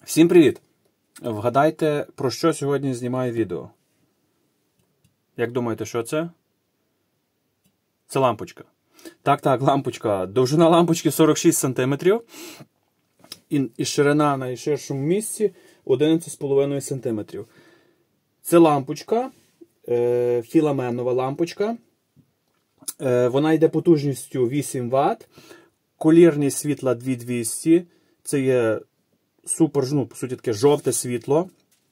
Всім привіт! Вгадайте, про що сьогодні знімаю відео? Як думаєте, що це? Це лампочка. Так, лампочка. Довжина лампочки 46 см. І ширина на найширшому місці 11,5 см. Це лампочка, філаменова лампочка. Вона йде потужністю 8 Вт. Колірність світла 2200. Це є супер, по суті, таке жовте світло.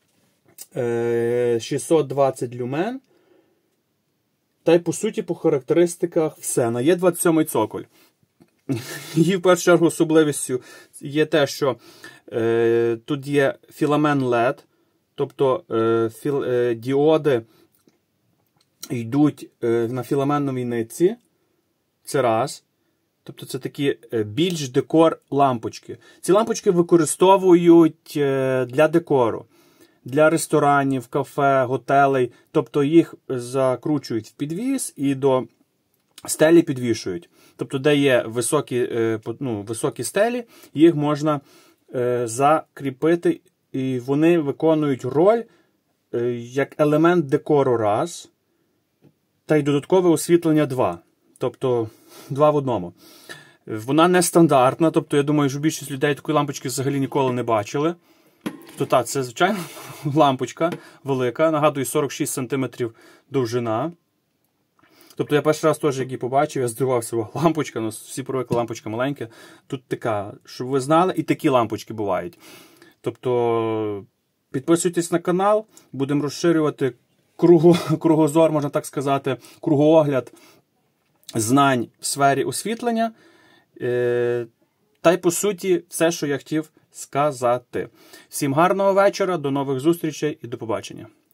620 люмен. Та й, по суті, по характеристиках все. На Є27 цоколь. Її, в першу чергу, особливістю є те, що тут є філамен LED, тобто діоди йдуть на філаменовій нитці. Це раз. Тобто це такі більш декор лампочки. Ці лампочки використовують для декору. Для ресторанів, кафе, готелей. Тобто їх закручують в підвіс і до стелі підвішують. Тобто де є високі стелі, їх можна закріпити. І вони виконують роль як елемент декору раз. Та й додаткове освітлення 2. Тобто 2 в одному. Вона нестандартна, тобто я думаю, що більшість людей такої лампочки взагалі ніколи не бачили. Тобто так, це звичайно лампочка велика, нагадую, 46 см довжина. Тобто я перший раз теж, як її побачив, я здивувався, лампочка, всі привикли, лампочка маленька. Тут така, щоб ви знали, і такі лампочки бувають. Тобто підписуйтесь на канал, будемо розширювати кругозор, можна так сказати, кругоогляд знань в сфері освітлення. Та й, по суті, все, що я хотів сказати. Всім гарного вечора, до нових зустрічей і до побачення.